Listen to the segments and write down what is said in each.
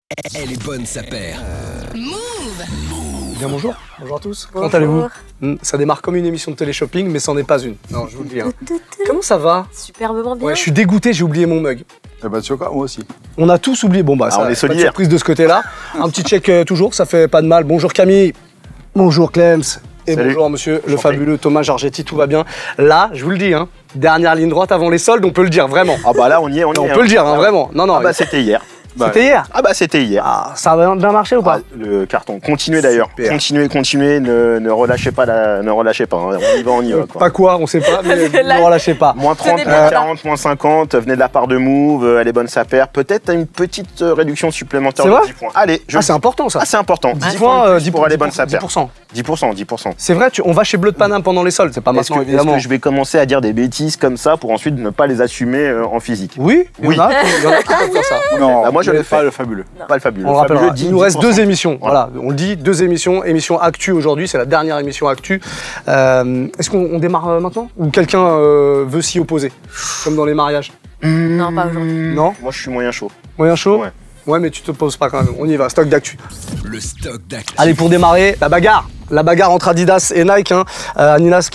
Elle est bonne, sa paire. Bien bonjour, bonjour à tous. Comment allez-vous? Ça démarre comme une émission de télé-shopping, mais c'en est pas une. Non, je vous le dis. Hein. Comment ça va? Superbement bien. Ouais, je suis dégoûté, j'ai oublié mon mug. Eh bah tu vois quoi, moi aussi. On a tous oublié. Bon bah, ça, on est pas de solidaires. surprise de ce côté-là. Un petit check toujours, ça fait pas de mal. Bonjour Camille. Bonjour Clems. Et Salut. bonjour monsieur le fabuleux Thomas Giorgetti, tout va bien. Là, je vous le dis, hein, dernière ligne droite avant les soldes, on peut le dire vraiment. Ah bah là on y est, on y est. On peut le dire, hein, vraiment. Non, non. Ah bah c'était hier. C'était hier. Ah bah c'était hier. Ah, ça a bien marché ou pas? Ah, le carton. Continuez d'ailleurs. Super. Continuez, ne relâchez pas ne relâchez pas. Hein. On y va quoi. Pas quoi, on sait pas, mais ne relâchez pas. Moins 30, Tenez moins bien. 40, moins 50, venez de la part de Move, elle est bonne sa paire. Peut-être une petite réduction supplémentaire C'est de vrai 10 points. Allez, Ah, c'est important ça. Ah, c'est important. 10 10 points, de plus pour aller bonne sa paire. 10%. 10%. C'est vrai, on va chez Bleu de Paname pendant les soldes, c'est pas Est-ce maintenant que évidemment. je vais commencer à dire des bêtises comme ça pour ensuite ne pas les assumer en physique? Oui, il y en a qui peuvent faire ça. Non, bah moi je mais le fais. pas le fabuleux. Pas le fabuleux. On le Le rappellera. fabuleux, Il nous reste 10%. deux émissions. Voilà. Voilà, on le dit, deux émissions. Émission Actu aujourd'hui, c'est la dernière émission Actu. Est-ce qu'on démarre maintenant? Ou quelqu'un veut s'y opposer? Comme dans les mariages? Non, pas aujourd'hui. Non? Moi je suis moyen chaud. Moyen chaud? Ouais. Ouais, mais tu te poses pas quand même. On y va, stock d'actu. Le stock d'actu. Allez, pour démarrer, la bagarre. La bagarre entre Adidas et Nike. Hein. Aninas.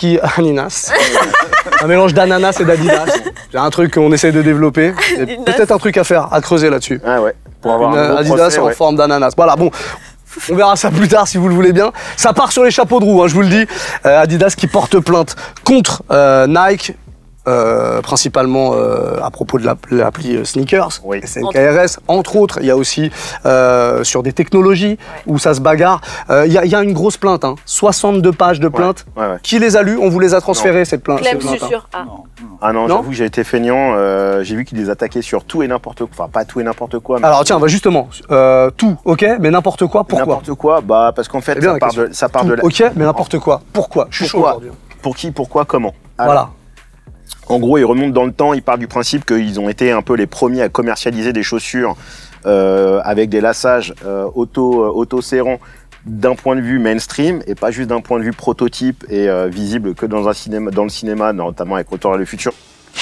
Un mélange d'ananas et d'Adidas. C'est un truc qu'on essaie de développer. Il y a Adidas. peut-être un truc à faire, à creuser là-dessus. Ah ouais. Pour avoir Une un gros Adidas procès, en ouais. forme d'ananas. Voilà, bon. On verra ça plus tard si vous le voulez bien. Ça part sur les chapeaux de roue, hein, je vous le dis. Adidas qui porte plainte contre Nike, principalement à propos de l'appli Sneakers, Oui. SNKRS, entre autres. Il y a aussi sur des technologies où ça se bagarre. Il y a une grosse plainte, hein, 62 pages de plainte. Ouais, ouais. Qui les a lues? On vous les a transférées, cette plainte. Clem, ces je suis plaintes, hein. sûre. Ah. Ah non, Non j'avoue que j'ai été feignant. J'ai vu qu'ils les attaquaient sur tout et n'importe quoi. Enfin, pas tout et n'importe quoi. Mais Alors tiens, bah justement, tout, ok, mais n'importe quoi, pourquoi? n'importe quoi, bah parce qu'en fait, C'est bien la ça part de Tout, ok, mais n'importe quoi, pourquoi? Je suis chaud Pourquoi aujourd'hui. Pour qui, pourquoi, comment. Alors, Voilà. En gros, ils remontent dans le temps. Ils partent du principe qu'ils ont été un peu les premiers à commercialiser des chaussures avec des lassages auto-serrants d'un point de vue mainstream et pas juste d'un point de vue prototype et visible que dans le cinéma, notamment avec Retour vers le futur.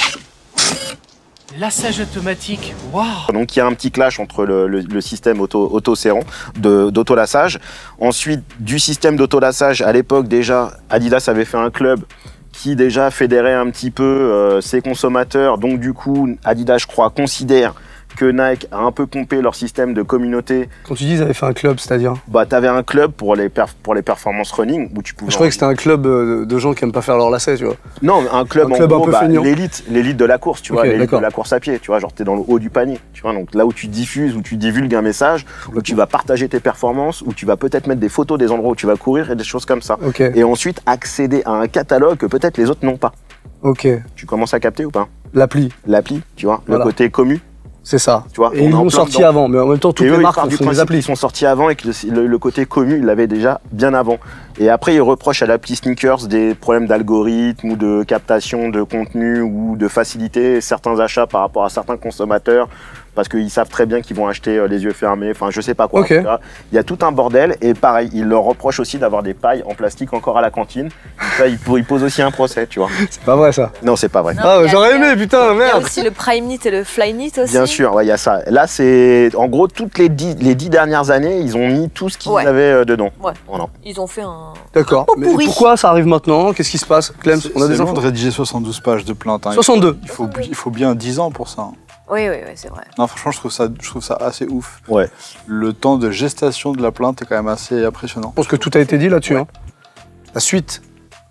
Lassage automatique, waouh! Donc il y a un petit clash entre le système auto-serrant, d'autolassage. Ensuite, du système d'autolassage, à l'époque déjà, Adidas avait fait un club qui déjà fédérait un petit peu ses consommateurs. Donc du coup, Adidas, je crois, considère que Nike a un peu pompé leur système de communauté. Quand tu dis ils avaient fait un club, c'est-à-dire? Bah, t'avais un club pour les performances running où tu pouvais. Je croyais que c'était un club de gens qui aiment pas faire leur lacet, tu vois. Non, un club, Un club en un gros, peu bah, feignant. l'élite de la course, tu vois, Ok, l'élite d'accord. de la course à pied, tu vois, genre t'es dans le haut du panier, tu vois, donc là où tu diffuses, où tu divulgues un message, où tu vas partager tes performances, où tu vas peut-être mettre des photos des endroits où tu vas courir et des choses comme ça. Ok, Et ensuite accéder à un catalogue que peut-être les autres n'ont pas. ok. Tu commences à capter ou pas? L'appli, L'appli, tu vois, Voilà. le côté commu, c'est ça. tu vois. Et on ils est en l'ont plein sorti dedans. avant, mais en même temps, toutes Et les eux, ils marques partent du font des principe applis. qu'ils sont sortis avant et que le côté commu, ils l'avaient déjà bien avant. Et après, ils reprochent à l'appli Sneakers des problèmes d'algorithme ou de captation de contenu ou de faciliter certains achats par rapport à certains consommateurs parce qu'ils savent très bien qu'ils vont acheter les yeux fermés, enfin je sais pas quoi. Ok. En tout cas, il y a tout un bordel et pareil, ils leur reprochent aussi d'avoir des pailles en plastique encore à la cantine. Ça, ils posent aussi un procès, tu vois. C'est pas vrai ça. Non, c'est pas vrai. Non, Ah, il y a- j'aurais il y a- aimé, putain, Il y a merde. aussi le Prime Knit et le Fly Knit aussi. Bien sûr, ouais, il y a ça. Là, c'est en gros toutes les 10 dernières années, ils ont mis tout ce qu'ils Ouais. avaient dedans. Ouais. Voilà. Ils ont fait un. D'accord. pot Mais pourri. pourquoi ça arrive maintenant? Qu'est-ce qui se passe? Clem, on a des C'est long infos? de rédiger 72 pages de plainte. Hein. 62. Il faut bien 10 ans pour ça. Oui, c'est vrai. Non, franchement, je trouve ça assez ouf. Ouais. Le temps de gestation de la plainte est quand même assez impressionnant. Je pense que tout a été dit là-dessus. Hein. La suite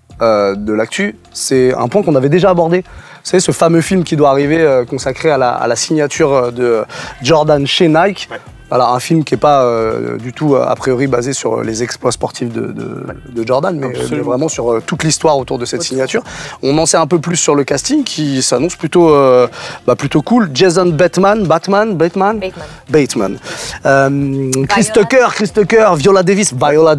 de l'actu, c'est un point qu'on avait déjà abordé. Vous savez, ce fameux film qui doit arriver consacré à la signature de Jordan chez Nike. Ouais. Voilà, un film qui n'est pas du tout, a priori, basé sur les exploits sportifs de Jordan, mais vraiment sur toute l'histoire autour de cette signature. On en sait un peu plus sur le casting qui s'annonce plutôt cool. Jason Bateman. Bateman. Chris Tucker, Viola Davis.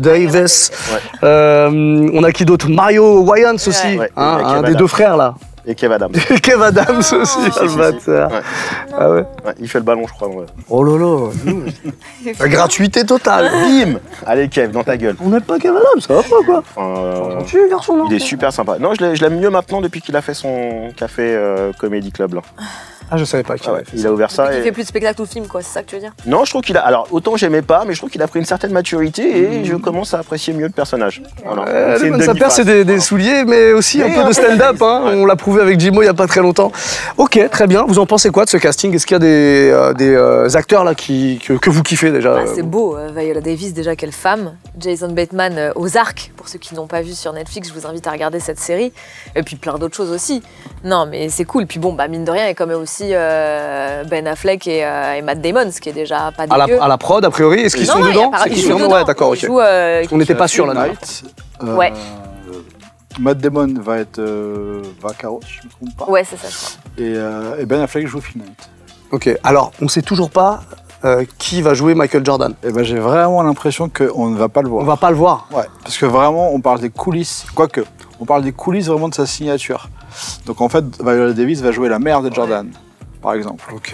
On a qui d'autre? Mario Wayans aussi, Ouais, hein, et un Kev des Adams. deux frères là. Et Kev Adams. Kev Adams aussi, si, le si. bâtard. Ouais. Ah ouais. Ouais, il fait le ballon, je crois. Ouais. Oh là là, la gratuité totale. Bim. Allez, Kev, dans ta gueule. On n'aime pas Kev Adams, ça va pas quoi? Enfin, Gentil garçon, non? il est super sympa. Non, je l'aime mieux maintenant depuis qu'il a fait son café Comedy Club là. Ah, je savais pas qu'il avait fait Il a ouvert ça. Il fait plus de spectacle ou de film, quoi, c'est ça que tu veux dire? Non, je trouve qu'il a. Alors, autant j'aimais pas, mais je trouve qu'il a pris une certaine maturité et je commence à apprécier mieux le personnage. Voilà. Les bonnes sapeurs, c'est des souliers, mais aussi un peu de stand-up. Hein. On l'a prouvé avec Jimo il y a pas très longtemps. Ok, très bien. Vous en pensez quoi de ce casting? Est-ce qu'il y a des acteurs là que vous kiffez déjà? C'est beau, Viola Davis, déjà, quelle femme. Jason Bateman, Ozark, pour ceux qui n'ont pas vu sur Netflix, je vous invite à regarder cette série. Et puis plein d'autres choses aussi. Non, mais c'est cool. Puis bon, mine de rien, il y a quand même aussi Ben Affleck et Matt Damon, ce qui est déjà pas dégueu. À la prod, a priori, est-ce qu'ils sont dedans? Ils jouent dedans. Ouais, d'accord, ok. On n'était pas sûr là. Ouais. Matt Damon va être Vaccaro, si je ne me trompe pas. Ouais, c'est ça, je crois. Et Ben Affleck joue Phil Knight. Ok, alors on sait toujours pas qui va jouer Michael Jordan. Et ben j'ai vraiment l'impression qu'on ne va pas le voir. On va pas le voir. Ouais, parce que vraiment on parle des coulisses, quoique on parle des coulisses vraiment de sa signature. Donc en fait, Viola Davis va jouer la mère de Jordan, par exemple. Ok.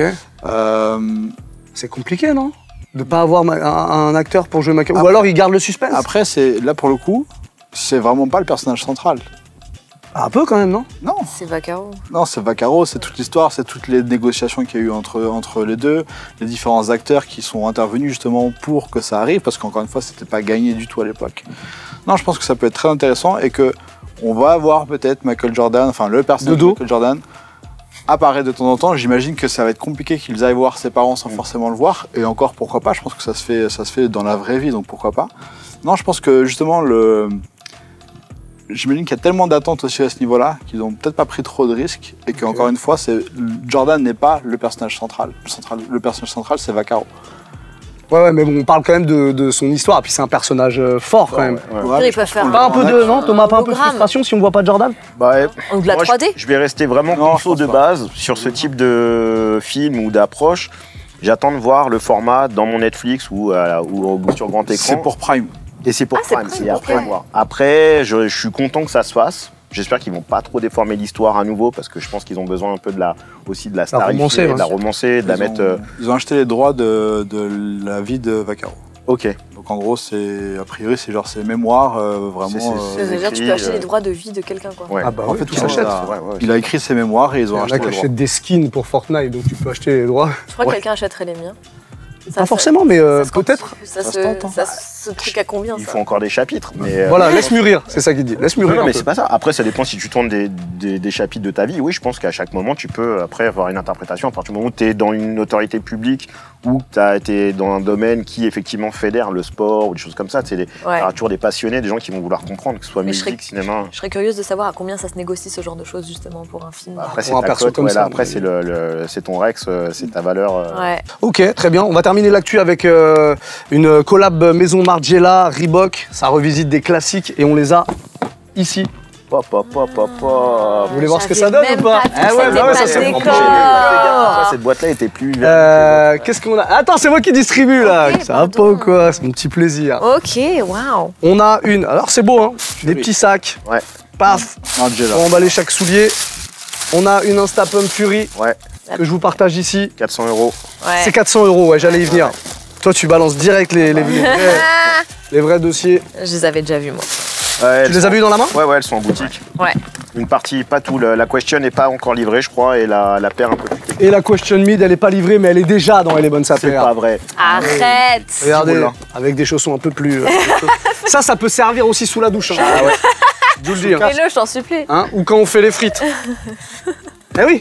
C'est compliqué, non? De pas avoir un acteur pour jouer Michael. Ou alors il garde le suspense. Après, là pour le coup, c'est vraiment pas le personnage central. Un peu quand même, non? Non. C'est Vaccaro. Non, c'est Vaccaro, c'est toute l'histoire, c'est toutes les négociations qu'il y a eu entre les deux, les différents acteurs qui sont intervenus justement pour que ça arrive, parce qu'encore une fois, c'était pas gagné du tout à l'époque. Non, je pense que ça peut être très intéressant et que on va avoir peut-être Michael Jordan, enfin le personnage de Michael Jordan apparaître de temps en temps. J'imagine que ça va être compliqué qu'ils aillent voir ses parents sans forcément le voir, et encore pourquoi pas. Je pense que ça se fait dans la vraie vie, donc pourquoi pas. Non, je pense que justement j'imagine qu'il y a tellement d'attentes aussi à ce niveau-là qu'ils n'ont peut-être pas pris trop de risques et qu'encore une fois, Jordan n'est pas le personnage central. Le personnage central, c'est Vaccaro. Ouais, mais bon, on parle quand même de son histoire, et puis c'est un personnage fort quand même. Ouais. Ils peuvent faire Pas un peu de, non, Thomas, pas un peu de frustration si on voit pas Jordan? Ou de la 3D. Je vais rester vraiment conso de base sur ce type de film ou d'approche. J'attends de voir le format dans mon Netflix ou sur grand écran. C'est pour Prime. Et c'est pour Prime, c'est après voir. Après, je suis content que ça se fasse. J'espère qu'ils vont pas trop déformer l'histoire à nouveau, parce que je pense qu'ils ont besoin un peu de la starifier, de la romancer, de la mettre. Ils ont acheté les droits de la vie de Vaccaro. Ok. Donc en gros, a priori, c'est genre ses mémoires, vraiment. C'est-à-dire tu peux acheter les droits de vie de quelqu'un, quoi. Ouais. Ah bah en fait, tout s'achète. Il a écrit ses mémoires et ils ont acheté les droits. Il y en a qui achètent des skins pour Fortnite, donc tu peux acheter les droits. Je crois que quelqu'un achèterait les miens. Pas forcément, mais peut-être. Ce truc à combien, Il ça? faut encore des chapitres. Mais voilà, laisse mûrir, c'est ça qu'il dit. Laisse mûrir. Non, mais c'est pas ça. Après, ça dépend si tu tournes des chapitres de ta vie. Oui, je pense qu'à chaque moment, tu peux après avoir une interprétation. À partir du moment où tu es dans une autorité publique ou que tu as été dans un domaine qui effectivement fédère le sport ou des choses comme ça, il y aura toujours des passionnés, des gens qui vont vouloir comprendre, que ce soit musique, cinéma. Je serais curieuse de savoir à combien ça se négocie ce genre de choses justement pour un film. Après, c'est ta cote, comme ça. Après, c'est ton Rex, c'est ta valeur. Ouais. Ok, très bien. On va terminer l'actu avec une collab Maison Margiela, Reebok. Ça revisite des classiques et on les a ici. Vous voulez voir ce que ça donne ou pas? Ça c'est cette boîte-là était plus qu'est-ce qu'on a? Attends, c'est moi qui distribue là. Okay, ça va pas ou quoi? C'est mon petit plaisir. Ok, waouh. On a une. Alors c'est beau, hein? Des petits sacs. Ouais. Paf. Margiela. On va emballer chaque soulier. On a une Instapump Fury. Ouais. Que je vous partage ici. 400 €. Ouais. C'est 400 €, ouais, j'allais y venir. Toi, tu balances direct les vrais dossiers. Je les avais déjà vus, moi. Ouais, Tu les as vus dans la main? Ouais, elles sont en boutique. Ouais. Une partie, pas tout. La question n'est pas encore livrée, je crois, et la paire un peu plus technique. Et la question mid, elle est pas livrée, mais elle est déjà dans Elle est bonne sa C'est paire. pas vrai. Arrête. Regardez, avec des chaussons un peu plus. Ça peut servir aussi sous la douche. Hein. Ah ouais. Je vous le dis. Hein. Fais-le, je t'en supplie. Hein, ou quand on fait les frites. Eh oui.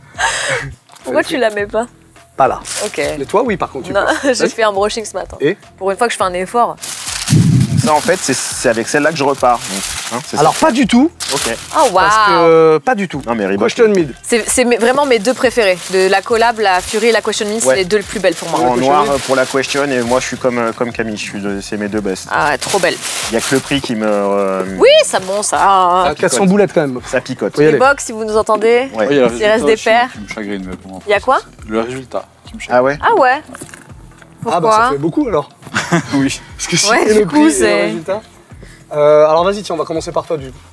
Pourquoi tu la mets pas? Pas là. Ok. Mais toi, oui, par contre. Tu Non, peux. j'ai fait un brushing ce matin. Et pour une fois que je fais un effort. Ça, en fait, c'est avec celle-là que je repars. Donc, hein, alors, pas du tout. Ok. Oh, waouh. Parce que. Pas du tout. Non, mais Reebok. Question mid. C'est vraiment mes deux préférés. De la collab, la Fury et la Question Mid, c'est les deux les plus belles pour moi. En noir pour la question, et moi, je suis comme Camille. C'est mes deux best. Ah ouais, trop belle. Il y a que le prix qui me. Oui, ça monte, ça. 400 boulettes quand même. Ça picote. Reebok, si vous nous entendez. Ouais. Oui, il reste des paires. Qui me chagrine, mais bon, Il y a quoi? le résultat qui me chagrine. Ah ouais. Ah ouais. Pourquoi? Ah bah ça fait beaucoup alors. Oui. Parce que si Ouais, c'est du le coup, prix et c'est- le résultat. Alors vas-y, tiens, on va commencer par toi du coup.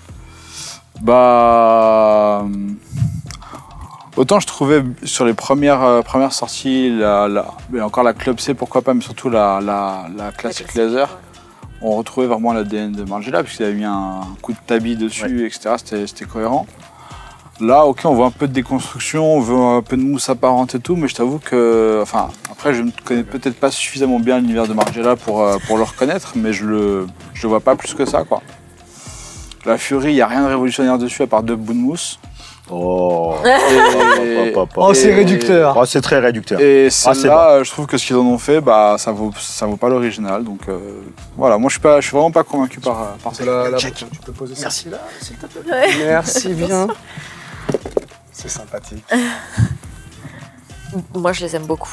Bah. Autant je trouvais sur les premières sorties, mais encore la Club C, pourquoi pas, mais surtout la Classic Laser, on retrouvait vraiment l'ADN de Margiela, puisqu'il avait mis un coup de tabi dessus, etc. C'était cohérent. Là, ok, on voit un peu de déconstruction, on veut un peu de mousse apparente et tout, mais je t'avoue que, enfin, après, je ne connais peut-être pas suffisamment bien l'univers de Margiela pour le reconnaître, mais je le vois pas plus que ça, quoi. La Fury, il n'y a rien de révolutionnaire dessus à part 2 bouts de mousse. Oh, Oh, c'est réducteur. Oh, c'est très réducteur. Et celle-là, je trouve que ce qu'ils en ont fait, bah, ça vaut pas l'original. Donc voilà, moi je suis vraiment pas convaincu par ça. Tu peux poser ça là, s'il te plaît. Merci bien. C'est sympathique. Moi, je les aime beaucoup.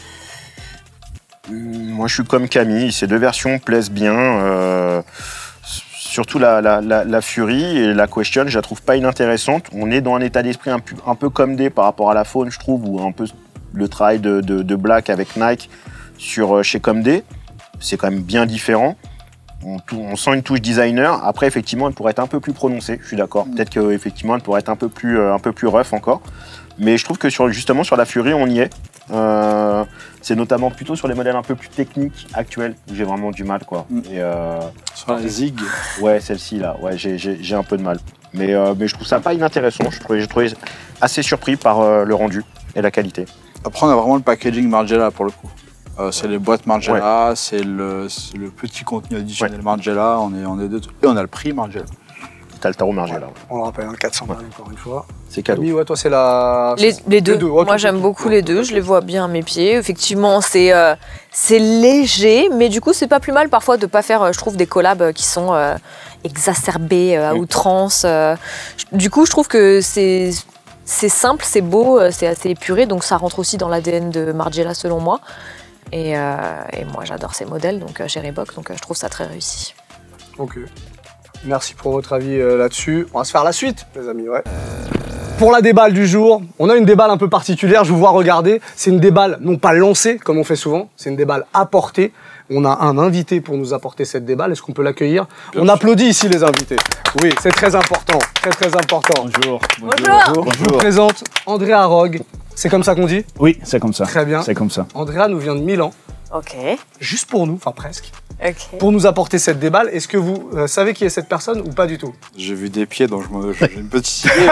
Moi, je suis comme Camille. Ces 2 versions plaisent bien. Surtout la Fury et la Question, je la trouve pas inintéressante. On est dans un état d'esprit un peu comme des par rapport à la Faune, je trouve, ou un peu le travail de Black avec Nike chez Comdé. C'est quand même bien différent. On sent une touche designer. Après, effectivement, elle pourrait être un peu plus prononcée, je suis d'accord. Peut-être qu'effectivement, elle pourrait être un peu plus rough encore. Mais je trouve que justement sur la Fury, on y est. C'est notamment plutôt sur les modèles un peu plus techniques actuels où j'ai vraiment du mal, quoi. Et, sur la Zig. Ouais, celle-ci là, ouais, j'ai un peu de mal. Mais je trouve ça pas inintéressant. J'ai trouvé assez surpris par le rendu et la qualité. Après, on a vraiment le packaging Margiela pour le coup. C'est les boîtes Margiela, c'est le petit contenu additionnel Margiela. On est deux, et on a le prix Margiela. T'as le tarot Margiela. Ouais. On le rappelle, 400 balles encore une fois. C'est cadeau. Camille, ouais, toi, c'est la... Les deux. Moi, j'aime beaucoup les deux. Je les vois bien à mes pieds. Effectivement, c'est léger, mais du coup, c'est pas plus mal parfois de pas faire, je trouve, des collabs qui sont exacerbés à outrance. Du coup, je trouve que c'est simple, c'est beau, c'est assez épuré, donc ça rentre aussi dans l'ADN de Margiela, selon moi. Et moi, j'adore ces modèles, donc chez Reebok, donc je trouve ça très réussi. Ok. Merci pour votre avis là-dessus. On va se faire la suite, les amis, ouais. Pour la déballe du jour, on a une déballe un peu particulière, je vous vois regarder. C'est une déballe non pas lancée, comme on fait souvent, c'est une déballe apportée. On a un invité pour nous apporter cette déballe. Est-ce qu'on peut l'accueillir? On applaudit ici les invités. Oui, c'est très important, très important. Bonjour. Je vous présente Andrea Rogue. C'est comme ça qu'on dit? Oui, c'est comme ça. Très bien. C'est comme ça. Andrea nous vient de Milan. Ok. Juste pour nous, enfin presque. Ok. Pour nous apporter cette déballe. Est-ce que vous savez qui est cette personne ou pas du tout? J'ai vu des pieds, donc j'ai une petite idée.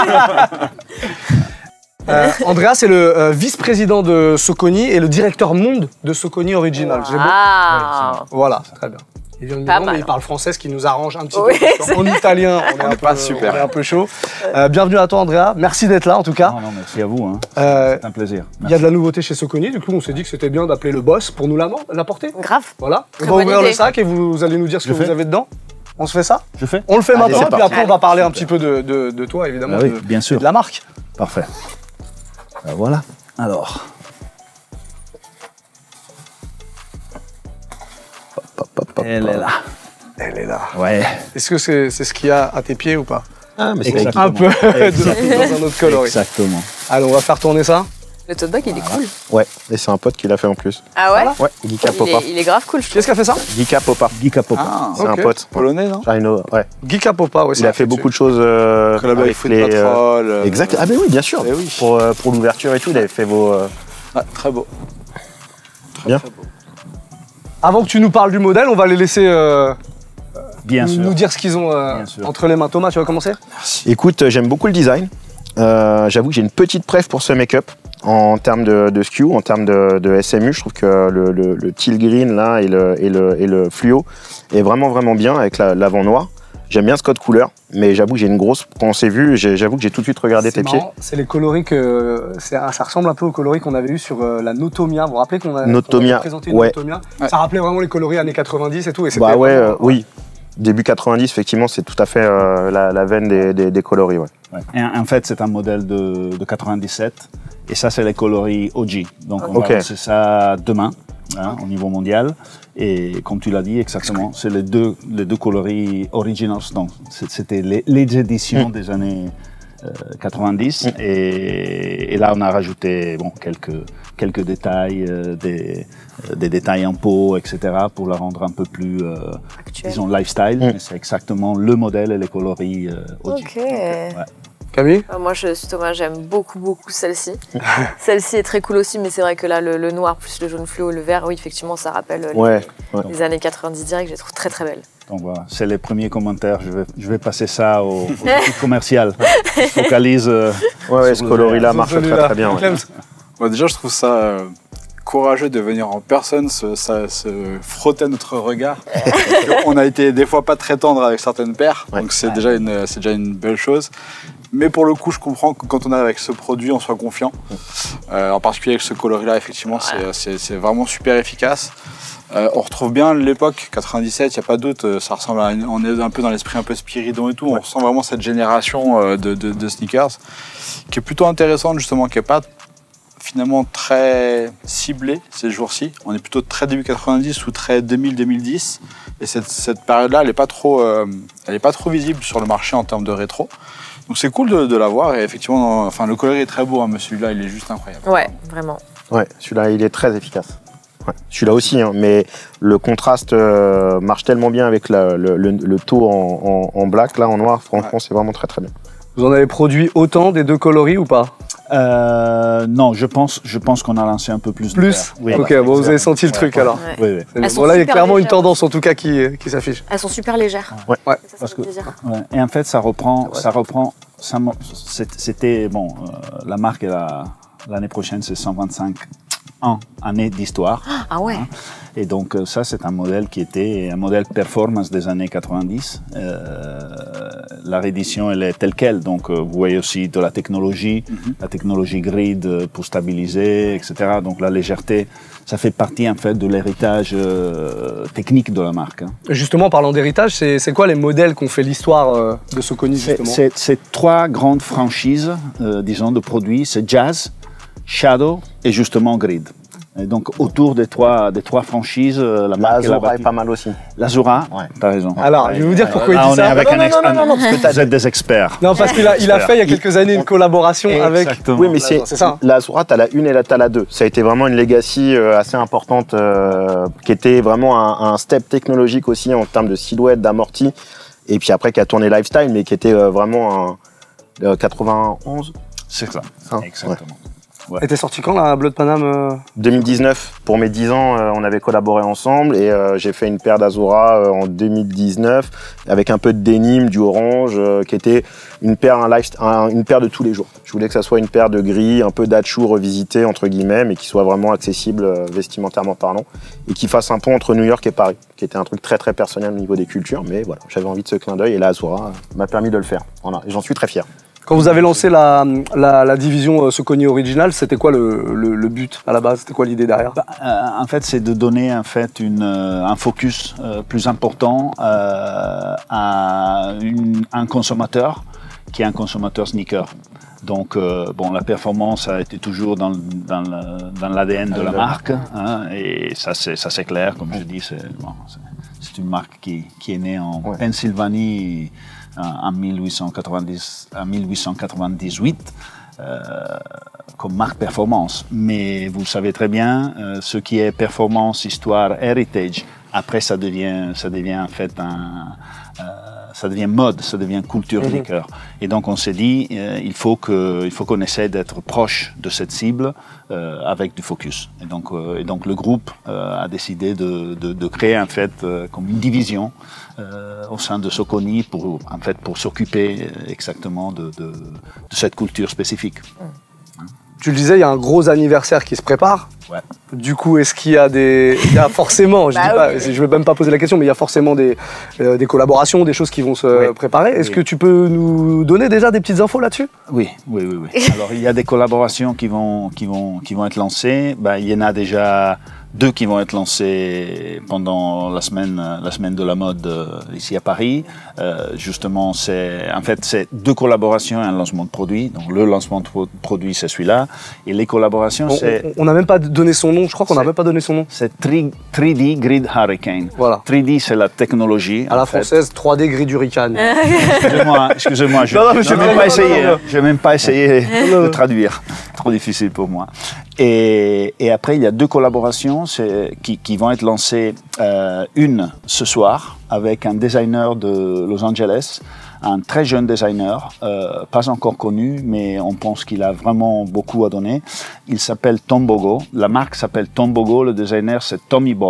Andrea, c'est le vice-président de Soconi et le directeur monde de Soconi Original. J'ai bon Ah. Voilà, très bien. Il vient de Pas Milan, mais mal. il parle français, ce qui nous arrange un petit Oui, peu. En italien, on est un peu chaud. Bienvenue à toi, Andrea. Merci d'être là, en tout cas. Non, merci à vous. Hein. C'est un plaisir. Il y a de la nouveauté chez Soconi, du coup, on s'est dit que c'était bien d'appeler le boss pour nous l'apporter. Grave. Voilà. On Très va bonne ouvrir idée. le sac et vous allez nous dire ce que Je vous fais. avez dedans. On se fait ça? Je fais? On le fait maintenant, c'est puis parti. après, on va parler un petit peu de toi, évidemment, Ah oui, de- bien sûr. de la marque. Parfait. Voilà. Alors. Elle est là. Elle est là. Ouais. Est-ce que c'est ce qu'il y a à tes pieds ou pas? Ah, mais c'est Exactement. Un peu dans un autre coloris. Exactement. Allez, on va faire tourner ça. Le tote bag, il est cool. Ouais, et c'est un pote qui l'a fait en plus. Ah ouais? Ouais, Gika Popa. Il est grave cool, je trouve. Qu'est-ce qui a fait ça? Gika Popa, Geek Popa. Ah, c'est ok. un pote. polonais, non? Jarino, ouais. Geeka Popa, ouais. Il a fait beaucoup de choses Collab avec Food les, Patrol. Exact. Ah ben oui, bien sûr. Eh oui. Pour l'ouverture et tout, il avait fait vos. Ah, très beau. Très, Bien. très beau. Avant que tu nous parles du modèle, on va les laisser Bien sûr. nous dire ce qu'ils ont Bien sûr. entre les mains. Thomas, tu vas commencer? Écoute, j'aime beaucoup le design. J'avoue que j'ai une petite préf pour ce make-up en termes de SKU, en termes de SMU. Je trouve que le teal green là et le fluo est vraiment bien avec l'avant noir. J'aime bien ce code couleur, mais j'avoue que j'ai une grosse. Quand on s'est vu, j'avoue que j'ai tout de suite regardé tes pieds. C'est les coloris que. Ça ressemble un peu aux coloris qu'on avait eu sur la Notomia. Vous vous rappelez qu'on a Notomia, présenté une ouais. Notomia? Ouais. Ça rappelait vraiment les coloris années 90 et tout. Et c'était Bah ouais, vraiment- oui. Début 90, effectivement, c'est tout à fait la veine des coloris. Ouais. Ouais. Et en fait, c'est un modèle de 97. Et ça, c'est les coloris OG. Donc, on Ok. va lancer ça demain, hein, au niveau mondial. Et comme tu l'as dit, exactement, c'est les deux coloris originals. Donc, c'était les éditions des années 90. Et là, on a rajouté quelques détails, des détails en peau, etc., pour la rendre un peu plus, Actuel. disons, lifestyle. Mais c'est exactement le modèle et les coloris OG. Ok. Ouais. Camille? Moi, je suis Thomas, j'aime beaucoup celle-ci. Celle-ci est très cool aussi, mais c'est vrai que là, le noir plus le jaune fluo, le vert, oui, effectivement, ça rappelle Ouais. les années 90 direct, je les trouve très belle. Donc voilà, c'est les premiers commentaires. Je vais passer ça au commercial. Je focalise. Ce coloris-là marche très très bien. Ouais, déjà, je trouve ça courageux de venir en personne se frotter à notre regard. On a été des fois pas très tendre avec certaines paires, donc c'est déjà une belle chose. Mais pour le coup, je comprends que quand on arrive avec ce produit, on soit confiant. En particulier avec ce coloris-là, effectivement, c'est vraiment super efficace. On retrouve bien l'époque 97, il n'y a pas doute, ça ressemble on est un peu dans l'esprit un peu Spiridon et tout, on ressent vraiment cette génération de sneakers qui est plutôt intéressante justement, qui n'est pas finalement très ciblée ces jours-ci. On est plutôt très début 90 ou très 2000-2010 et cette période-là, elle n'est pas trop visible sur le marché en termes de rétro. Donc c'est cool de l'avoir et effectivement, enfin, le coloris est très beau, hein, mais celui-là il est juste incroyable. Ouais, vraiment. Ouais, celui-là il est très efficace. Ouais, celui-là aussi, hein, mais le contraste marche tellement bien avec le taux en black, là en noir, franchement c'est vraiment très très bien. Vous en avez produit autant des deux coloris ou pas? Non, je pense qu'on a lancé un peu plus. Oui, ok, bon, vous avez senti le truc alors. Oui. Bon, là, il y a clairement une tendance en tout cas qui s'affiche. Elles sont super légères. Ouais. Ça fait plaisir. Et en fait, ça reprend. C'était bon. La marque, l'année prochaine, c'est 125 années d'histoire. Ah ouais. Et donc ça, c'est un modèle qui était un modèle performance des années 90. La réédition, elle est telle quelle. Donc vous voyez aussi de la technologie grid pour stabiliser, etc. Donc la légèreté, ça fait partie en fait de l'héritage technique de la marque. Justement, parlant d'héritage, c'est quoi les modèles qui ont fait l'histoire de Saucony justement? C'est trois grandes franchises, disons, de produits. C'est Jazz, Shadow et justement Grid. Et donc autour des trois franchises, la marque Azura est pas mal aussi. L'Azura, t'as raison. Alors, je vais vous dire pourquoi il dit on ça. est avec Non, parce que vous êtes des experts. Non, parce qu'il a fait il y a quelques années une collaboration avec. Exactement. Oui, mais c'est ça. L'Azura, t'as la 1 et t'as la 2. Ça a été vraiment une legacy assez importante, qui était vraiment un step technologique aussi en termes de silhouette, d'amorti, et puis après qui a tourné lifestyle, mais qui était vraiment un 91. C'est ça, exactement. Ouais. Et t'es sorti quand la Blood Panam 2019, pour mes 10 ans, on avait collaboré ensemble et j'ai fait une paire d'Azura en 2019 avec un peu de denim, du orange, qui était une paire de tous les jours. Je voulais que ça soit une paire de gris, un peu d'Achu revisité entre guillemets, mais qui soit vraiment accessible vestimentairement parlant et qui fasse un pont entre New York et Paris, qui était un truc très très personnel au niveau des cultures, mais voilà, j'avais envie de ce clin d'œil et la Azura m'a permis de le faire. Voilà, et j'en suis très fier. Quand vous avez lancé la division Saucony Original, c'était quoi le but à la base? C'était quoi l'idée derrière? En fait, c'est de donner en fait un focus plus important à un consommateur qui est un consommateur sneaker. Donc, la performance a été toujours dans l'ADN de la marque, hein, et ça c'est clair, comme je dis, c'est une marque qui est née en Pennsylvanie en 1898 comme marque performance. Mais vous le savez très bien, ce qui est performance, histoire, heritage, après ça devient en fait ça devient mode, ça devient culture sneaker. Et donc on s'est dit, il faut qu'on essaie d'être proche de cette cible avec du focus. Et donc le groupe a décidé de créer en fait comme une division au sein de Saucony pour s'occuper exactement de cette culture spécifique. Tu le disais, il y a un gros anniversaire qui se prépare. Ouais. Du coup, est-ce qu'il y a il y a forcément, je ne vais même pas poser la question, mais il y a forcément des collaborations, des choses qui vont se préparer. Est-ce que tu peux nous donner déjà des petites infos là-dessus? Oui. Alors, il y a des collaborations qui vont être lancées. Il y en a déjà 2 qui vont être lancées pendant la semaine de la mode ici à Paris. Justement, c'est 2 collaborations et un lancement de produit. Donc le lancement de produit, c'est celui-là. Et les collaborations, on n'a même pas donné son nom. Je crois qu'on n'a même pas donné son nom. C'est 3D Grid Hurricane. Voilà. 3D, c'est la technologie. À la française, 3D Grid Hurricane. Excusez-moi, je n'ai même pas essayé de traduire. Trop difficile pour moi. Et après, il y a 2 collaborations qui vont être lancées. Une ce soir avec un designer de Los Angeles, un très jeune designer, pas encore connu, mais on pense qu'il a vraiment beaucoup à donner. Il s'appelle Tom Bogo. La marque s'appelle Tom Bogo. Le designer, c'est Tommy Bogo.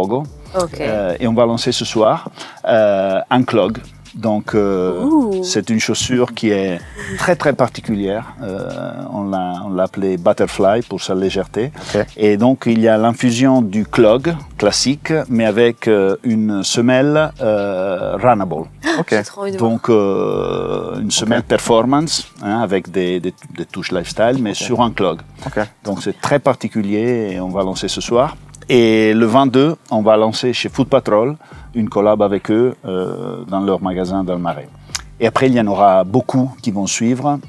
Ok. Et on va lancer ce soir un clog. Donc, c'est une chaussure qui est très très particulière. On l'a appelée Butterfly pour sa légèreté. Ok. Et donc, il y a l'infusion du clog classique, mais avec une semelle runnable. J'ai trop envie de voir. Donc, une semelle performance avec des touches lifestyle, mais sur un clog. Ok. Donc, c'est très particulier et on va lancer ce soir. Et le 22, on va lancer chez Foot Patrol une collab avec eux dans leur magasin dans le Marais. Et après, il y en aura beaucoup qui vont suivre.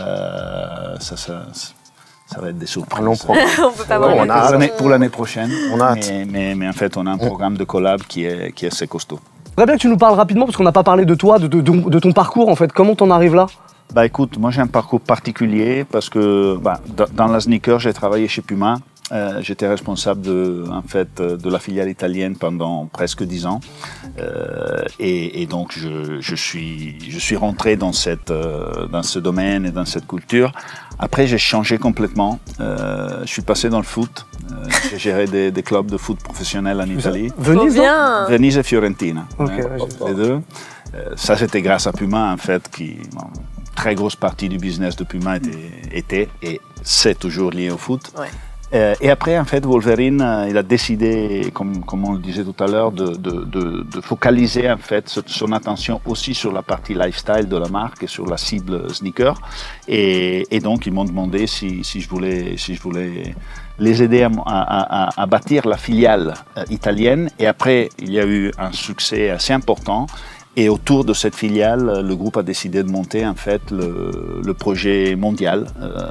Ça va être des surprises. Un long programme. On peut pas voir on les a questions. Pour l'année prochaine. On a hâte. Mais en fait, on a un programme de collab qui est assez costaud. J'aimerais bien que tu nous parles rapidement, parce qu'on n'a pas parlé de toi, de ton parcours en fait. Comment t'en arrives là? Bah écoute, moi j'ai un parcours particulier parce que dans la sneaker, j'ai travaillé chez Puma. J'étais responsable de la filiale italienne pendant presque 10 ans. Et donc je suis rentré dans ce domaine et dans cette culture. Après, j'ai changé complètement. Je suis passé dans le foot. J'ai géré des clubs de foot professionnels en Italie. Trop Venise, non? bien. Venise et Fiorentina. Ok, Ouais, ouais, les deux. Ça, c'était grâce à Puma, en fait, très grosse partie du business de Puma était et c'est toujours lié au foot. Ouais. Et après, en fait, Wolverine, il a décidé, comme on le disait tout à l'heure, de focaliser en fait son attention aussi sur la partie lifestyle de la marque et sur la cible sneaker. Et donc, ils m'ont demandé si je voulais les aider à bâtir la filiale italienne. Et après, il y a eu un succès assez important. Et autour de cette filiale, le groupe a décidé de monter en fait le projet mondial,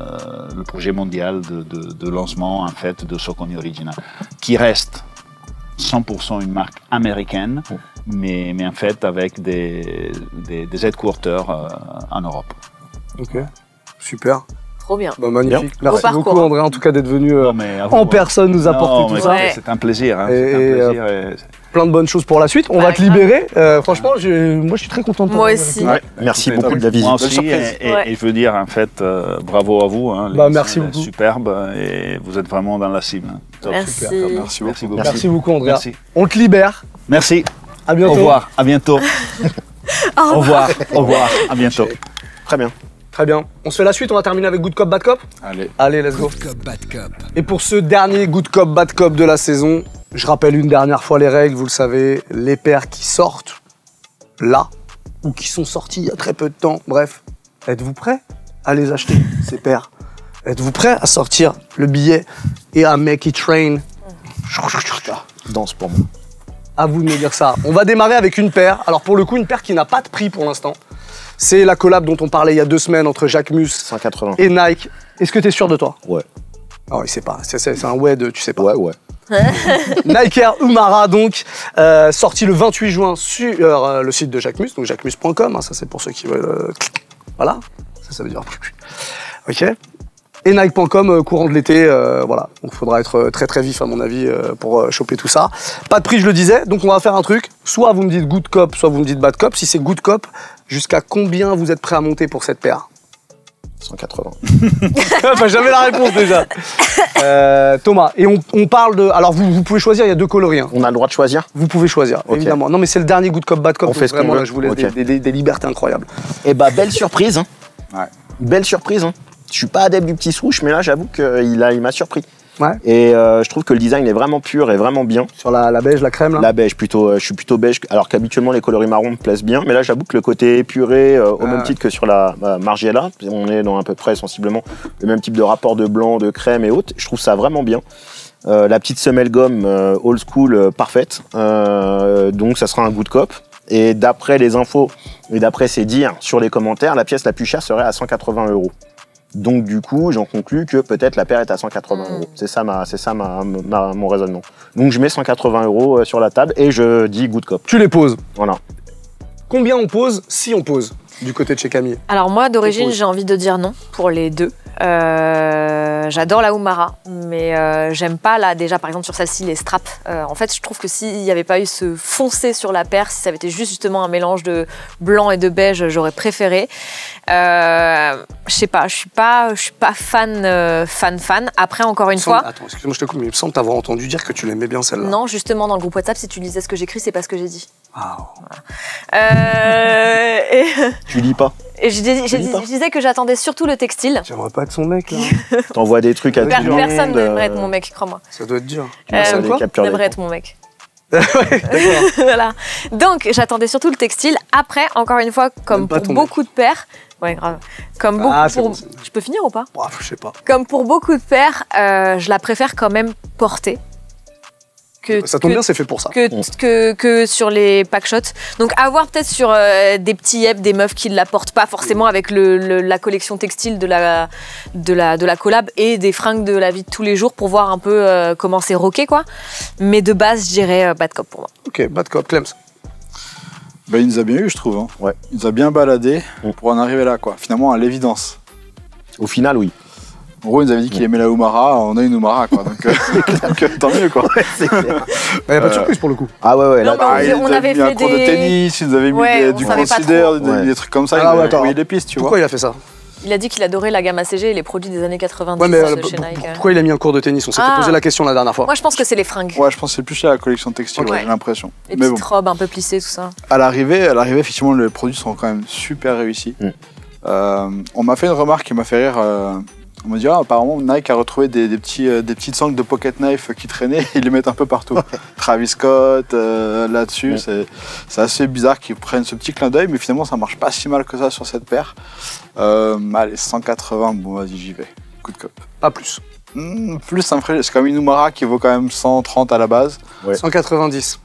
de lancement en fait de Saucony Original, qui reste 100% une marque américaine, mais en fait avec des headquarters en Europe. Ok, super. Trop bien. Bah, magnifique. Merci Beau beaucoup parcours. André en tout cas d'être venu Non, mais à vous, en personne nous apporter Non, tout mais ça. Ouais. c'est un plaisir. Hein, Et- c'est un et, plaisir et- Plein de bonnes choses pour la suite. On va te grave. libérer. Franchement, moi je suis très content de Moi t'avoir aussi. avec nous. Ouais, merci beaucoup de la visite. Moi Belle aussi, surprise. et je veux dire en fait bravo à vous. Hein, Bah, l'émission, merci elle est beaucoup. superbe et vous êtes vraiment dans la cible. Hein. Top. Merci. Merci beaucoup. Merci beaucoup. Merci beaucoup Andrea. Merci. On te libère. Merci. À bientôt. Au revoir. À bientôt. Au revoir. Au revoir. À bientôt. Très bien. Très bien. On se fait la suite, on va terminer avec Good Cop, Bad Cop. Allez. Allez, let's go. Good cop, bad cop. Et pour ce dernier Good Cop, Bad Cop de la saison, je rappelle une dernière fois les règles, vous le savez, les paires qui sortent là, ou qui sont sorties il y a très peu de temps, bref, êtes-vous prêts à les acheter, ces paires? Êtes-vous prêts à sortir le billet et à make it rain? Danse pour moi. À vous de me dire ça. On va démarrer avec une paire. Alors pour le coup, une paire qui n'a pas de prix pour l'instant. C'est la collab dont on parlait il y a 2 semaines entre Jacquemus 180. et Nike. Est-ce que tu es sûr de toi? Ouais. Ah oui, c'est pas. C'est un ouais de tu sais pas. Ouais. Nike Air Umara, donc, sorti le 28 juin sur le site de Jacquemus, donc jacquemus.com, hein, ça c'est pour ceux qui veulent. Voilà, ça veut dire. Ok. Et Nike.com, courant de l'été, voilà. Donc il faudra être très très vif à mon avis pour choper tout ça. Pas de prix, je le disais, donc on va faire un truc. Soit vous me dites good cop, soit vous me dites bad cop. Si c'est good cop, jusqu'à combien vous êtes prêt à monter pour cette paire? 180. Enfin, j'avais la réponse déjà. Thomas, et on parle de. Alors vous pouvez choisir, il y a 2 coloris. Hein. On a le droit de choisir? Vous pouvez choisir, Ok. évidemment. Non, mais c'est le dernier good cop, bad cop. On donc fait ce qu'on vraiment, veut. là, je vous laisse Ok. des libertés incroyables. Eh bah, belle surprise. Hein. Ouais. Belle surprise. Hein. Je suis pas adepte du petit swoosh, mais là, j'avoue qu'il m'a surpris. Ouais. Et je trouve que le design est vraiment pur et vraiment bien. Sur la beige, la crème, là. La beige, je suis plutôt beige, alors qu'habituellement les coloris marrons me plaisent bien, mais là j'avoue que le côté épuré, au même titre que sur la Margiela, on est dans à peu près sensiblement le même type de rapport de blanc, de crème et autres, je trouve ça vraiment bien. La petite semelle gomme old school parfaite, donc ça sera un good cop. Et d'après les infos et d'après ses dires sur les commentaires, la pièce la plus chère serait à 180 €. Donc du coup, j'en conclus que peut-être la paire est à 180 €. C'est ça mon raisonnement. Donc je mets 180 € sur la table et je dis good cop. Tu les poses. Voilà. Combien on pose si on pose du côté de chez Camille? Alors moi, d'origine, Propose. j'ai envie de dire non pour les deux. J'adore la Umara, mais j'aime pas là déjà par exemple sur celle-ci les straps. En fait, je trouve que s'il n'y avait pas eu ce foncé sur la paire, si ça avait été juste justement un mélange de blanc et de beige, j'aurais préféré. Je sais pas, je suis pas fan. Après encore une fois. Attends, excuse-moi, je te coupe, mais il me semble t'avoir entendu dire que tu l'aimais bien celle-là. Non, justement dans le groupe WhatsApp, si tu lisais ce que j'écris, c'est pas ce que j'ai dit. Ah. Voilà. Tu lis pas. Et je disais que j'attendais surtout le textile. J'aimerais pas être son mec là. T'envoies des trucs à tout le monde. Personne n'aimerait être mon mec, crois-moi. Ça doit être dur. N'aimerait être mon mec. Voilà. Donc j'attendais surtout le textile. Après, encore une fois, comme pour beaucoup de paires. Ouais, grave. Comme beaucoup Je peux finir ou pas? Bref, je sais pas. Comme pour beaucoup de paires, je la préfère quand même porter. Ça tombe bien, c'est fait pour ça. Que sur les packshots. Donc avoir peut-être sur des petits yep, des meufs qui ne la portent pas forcément avec la collection textile de la collab et des fringues de la vie de tous les jours pour voir un peu comment c'est rocké quoi. Mais de base, je dirais Bad Cop pour moi. Ok, Bad Cop, Clems. Ben, il nous a bien eu, je trouve. Hein. Ouais. Il nous a bien baladé pour en arriver là, quoi. Finalement, à l'évidence. Au final, oui. En gros, il nous avait dit qu'il aimait la Umara, on a une Umara, quoi. Donc, tant mieux, quoi. Ouais, c'est clair. Il n'y a pas de surprise pour le coup. Ah ouais, Non, là, on avait mis un fait cours de tennis, il nous avait mis du consider, des trucs comme ça, il avait mis des pistes, tu vois. Pourquoi il a fait ça? Il a dit qu'il adorait la gamme ACG et les produits des années 90 ouais, mais, de chez Nike. Pourquoi il a mis un cours de tennis? On s'était posé la question la dernière fois. Moi, je pense que c'est les fringues. Ouais, je pense que c'est plus la collection textile, j'ai l'impression. Les petites robes un peu plissées, tout ça. À l'arrivée, effectivement, les produits sont quand même super réussis. On m'a fait une remarque qui m'a fait rire. On m'a dit, apparemment, Nike a retrouvé des petites sangles de pocket knife qui traînaient, ils les mettent un peu partout. Travis Scott, là-dessus, c'est assez bizarre qu'ils prennent ce petit clin d'œil, mais finalement, ça marche pas si mal que ça sur cette paire. Allez, 180, bon, vas-y, j'y vais. Coup de cop. Pas plus. Plus, ça me ferait. C'est comme une Umara qui vaut quand même 130 à la base. Ouais. 190.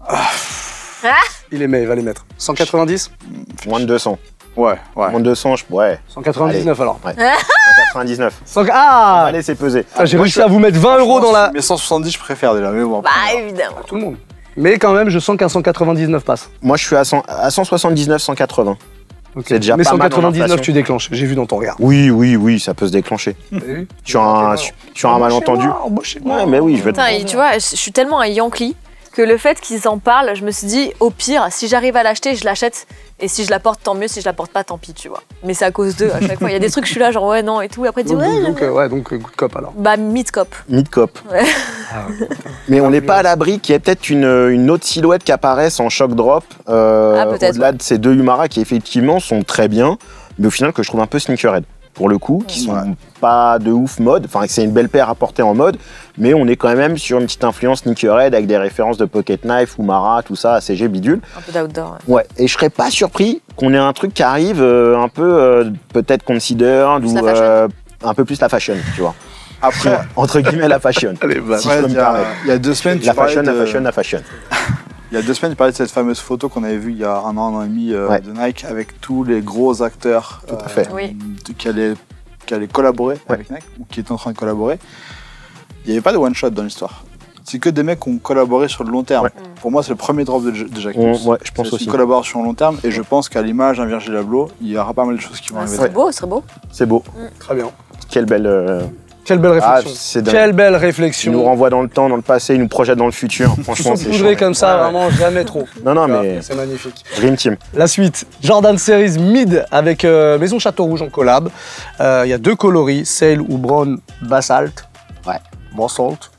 Il va les mettre. 190 Moins de 200. Ouais. Moins de 200, ouais. 199 alors. Ouais. 199. Allez, c'est pesé. J'ai réussi à vous mettre 20 € dans la... Mais 170, je préfère déjà. Mais bon, évidemment. Tout le monde. Mais quand même, je sens qu'un 199 passe. Moi, je suis à 179, 180. Okay. C'est déjà mais pas 199, mal tu déclenches. J'ai vu dans ton regard. Oui, ça peut se déclencher. Sur un malentendu. Ouais, mais oui, je vais te... Tu vois, je suis tellement un Yankee que le fait qu'ils en parlent, je me suis dit, au pire, si j'arrive à l'acheter, je l'achète. Et si je la porte, tant mieux. Si je la porte pas, tant pis, tu vois. Mais c'est à cause d'eux à chaque fois. Il y a des trucs, je suis là, genre ouais, non et tout. Après, tu dis donc good cop alors. Bah, mid-cop. Mid-cop. Ouais. Mais on n'est pas à l'abri qu'il y ait peut-être une autre silhouette qui apparaisse en shock drop au-delà de ces deux Umara qui effectivement sont très bien, mais au final que je trouve un peu sneakerhead. Pour le coup, qui sont pas de ouf mode, enfin c'est une belle paire à porter en mode, mais on est quand même sur une petite influence sneakerhead avec des références de pocket knife, Umara, tout ça, ACG, bidule. Un peu d'outdoor. Ouais, et je serais pas surpris qu'on ait un truc qui arrive un peu peut-être considered ou un peu plus la fashion, tu vois. Après, entre guillemets la fashion. Allez, si je peux me permettre. Il y a 2 semaines, la fashion. Il y a 2 semaines, tu parlais de cette fameuse photo qu'on avait vue il y a un an et demi de Nike avec tous les gros acteurs qui allaient collaborer avec Nike ou qui étaient en train de collaborer. Il n'y avait pas de one shot dans l'histoire. C'est que des mecs qui ont collaboré sur le long terme. Ouais. Pour moi, c'est le premier drop de Jacquemus. Ouais, je pense aussi. C'est une collaboration long terme et je pense qu'à l'image d'un Virgil Abloh, il y aura pas mal de choses qui vont arriver. C'est beau, c'est beau. C'est beau. Très bien. Quelle belle réflexion. Quelle belle réflexion. Il nous renvoie dans le temps, dans le passé, il nous projette dans le futur. Franchement, c'est poudré comme ça, vraiment jamais trop. Non, mais c'est magnifique. Dream Team. La suite, Jordan Series Mid avec Maison Château Rouge en collab. Il y a 2 coloris, Sail ou Brown Basalt. Ouais. Basalt.